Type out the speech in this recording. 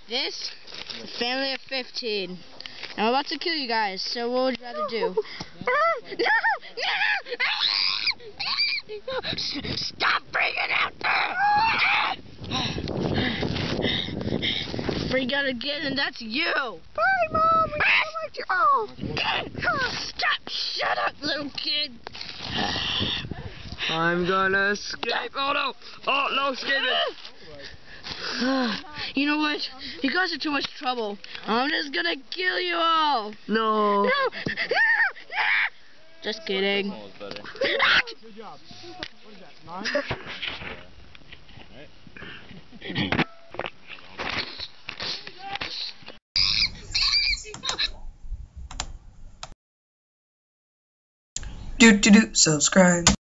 This is a family of 15. I'm about to kill you guys, so what would you rather do? No! Stop freaking out! Freak out again, and that's you! Bye, Mom! We don't like you! Oh! Stop! Shut up, little kid! I'm gonna escape! Oh no! Oh no, escaping! You know what? You guys are too much trouble. I'm just gonna kill you all. No. No. Just kidding. Good job. What is that, 9? Subscribe.